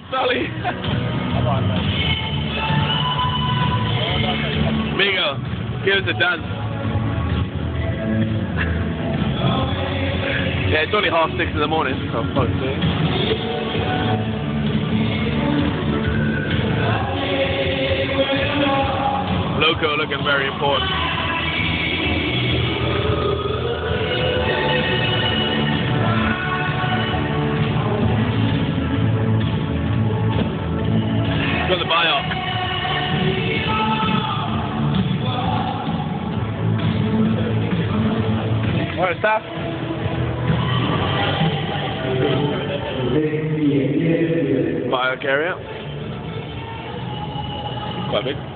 Sully. Miguel, give us a dance. Yeah, it's only 6:30 in the morning. So Loco looking very important. Got the buy-off. Alright, staff. Buy-off area. Quite big.